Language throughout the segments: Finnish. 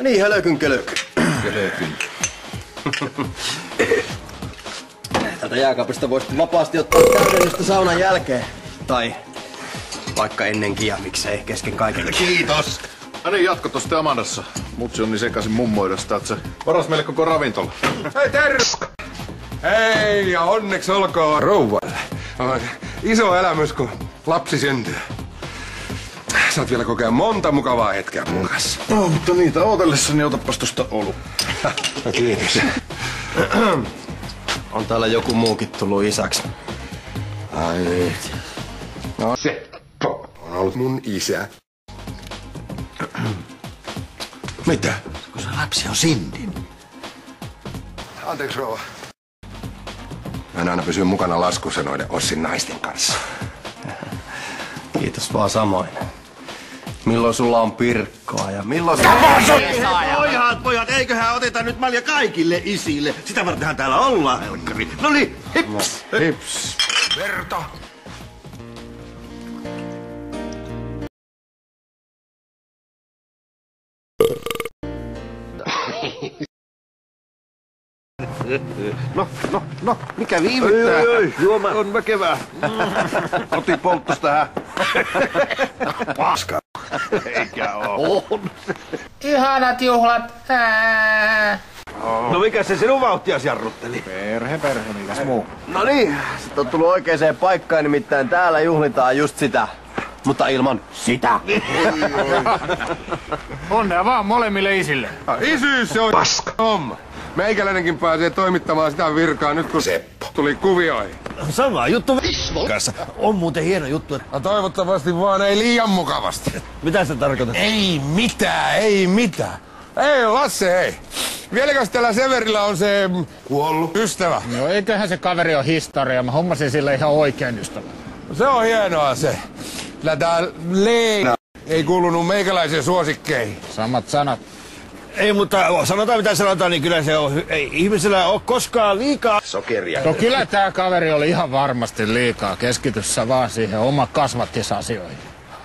Niin, hölökyn kölökyn. Kölökyn. Täältä jääkaapista voisi vapaasti ottaa täydennystä saunan jälkeen. Tai vaikka ennenkin ja miksei kesken kaiken. Kiitos! No niin, jatko tosta Amandassa. Mutsi on niin sekaisin mummoidasta, että se varas meille koko ravintola. Hei, terve! Hei, ja onneksi olkoon rouvalle. On iso elämys, kun lapsi syntyy. Saat vielä kokea monta mukavaa hetkeä mun kanssa. No, mutta niitä ootellessani otapas tosta olu. No, kiitos. On täällä joku muukin tullut isäksi. Ai niin. No, Seppo on ollut mun isä. Mitä? Kun se lapsi on Sindin. Anteeksi, rouva. Mä en aina pysy mukana laskussa noiden Ossin naisten kanssa. Kiitos vaan samoin. Milloin sulla on Pirkkoa ja milloin Pojat, eiköhän oteta nyt malja kaikille isille. Sitä vartenhan täällä ollaan, helkkari. No niin, hips! Hips. Verta. No, mikä viivyttää? Juoma on väkevää. Otin polttos tähän. Paska. Eikä oo. On. Ihanat juhlat. No mikä se sinun vauhtias jarrutteli? Perhe, mikäs muu? No niin, sit on tullut oikeeseen paikkaan, nimittäin täällä juhlitaan just sitä. Mutta ilman sitä. Onnea vaan molemmille isille. Isyys, se on paska homma. Meikäläinenkin pääsee toimittamaan sitä virkaa nyt kun Seppo tuli kuvioihin. Sama juttu kanssa. On muuten hieno juttu. No toivottavasti vaan ei liian mukavasti. Mitä se tarkoittaa? Ei mitään. Ei Lasse, ei. Vieläkös tällä Severillä on se kuollut ystävä? No eiköhän se kaveri on historia. Mä hommasin sille ihan oikein ystävän. Se on hienoa se. Kyllä tää Leena ei kuulunut meikäläisen suosikkeihin. Samat sanat. Ei, mutta sanotaan mitä sanotaan, niin kyllä se on... Ei ihmisellä ole koskaan liikaa sokeria. No kyllä tää kaveri oli ihan varmasti liikaa. Keskityssä vaan siihen oma kasvattisasioihin.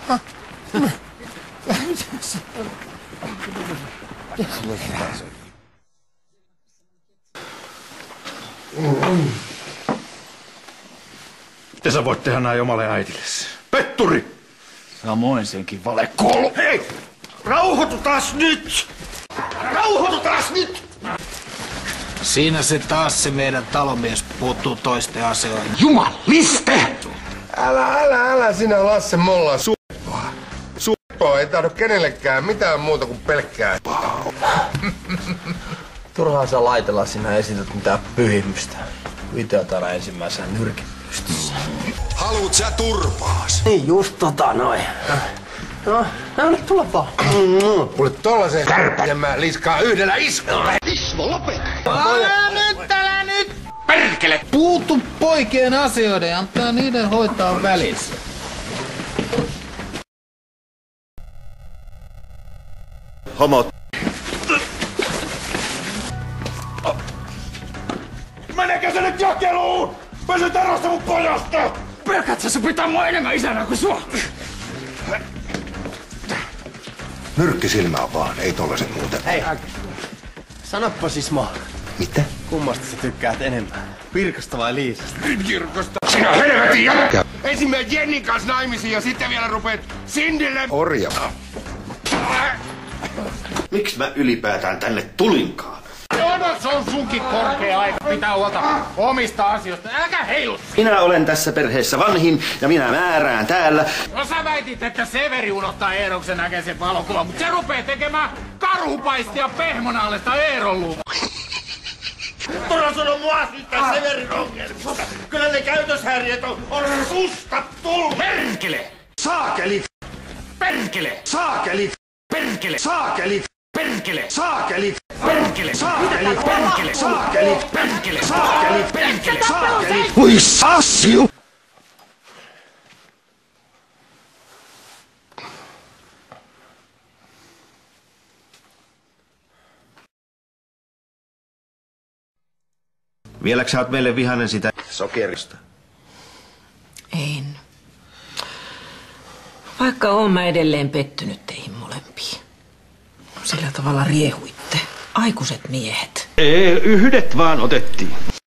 Miten sä voit tehdä näin omalle äitillesi? Petturi! Samoin senkin valekolu. Hei! Rauhoitutas nyt! Rauhoitutas nyt! Siinä se taas se meidän talomies puuttuu toisten asioihin. Jumaliste! Älä sinä Lasse mollaa Suppoa. Suppoa ei tahdo kenellekään mitään muuta kuin pelkkää. Turhaan saa laitella sinä esität mitään pyhimystä. Itse täällä ensimmäisenä nyrkin pystyssä. Haluut sä turpaas? Niin just noin. No, anna tulla vaan. Kuule tollasen kärpän mä liskaa yhdellä iskulla. Ismo, lopeta! Älä nyt! Perkele! Puutu poikien asioiden ja antaa niiden hoitaa välissä. Homot. Menekö se nyt jakeluun? Pysy erossa mun pojasta! Pelkät sä pitää mua enemmän isänä kuin sua! Nyrkkisilmää vaan, ei tollaset muuten. Hei, sanoppa Sismo. Mitä? Kummasta sä tykkäät enemmän? Pirkosta vai Liisasta? Kirkosta. Sinä helvetin jätkä! Ensin menet Jennin kanssa naimisiin ja sitten vielä rupeat Sindille orja. Miksi mä ylipäätään tänne tulinkaan? No se on sunkin korkea aika pitää huolta omista asioista. Äläkä heilu! Minä olen tässä perheessä vanhin ja minä määrään täällä. No sä väitit, että Severi unohtaa Eeroksen näköisen valokuvan, mutta se rupee tekemään karhupaistia pehmonallista Eeron luva. Turha sano mua siitä Severin ongelmista. Kyllä ne käytöshäiriöt on susta tullut. Perkele! Saakelit! Perkele! Saakelit! Perkele! Saakelit! Perkele! Saakelit! Perkele! Saakelit! Perkele! Saakelit! Perkele! Saakelit! Perkele! Saakelit! Ui sassiu! Vieläks sä oot meille vihanen sitä sokerista? En. Vaikka oon mä edelleen pettynyt teihin molempiin. sillä tavalla riehuitte? Aikuiset miehet. Yhdet vaan otettiin.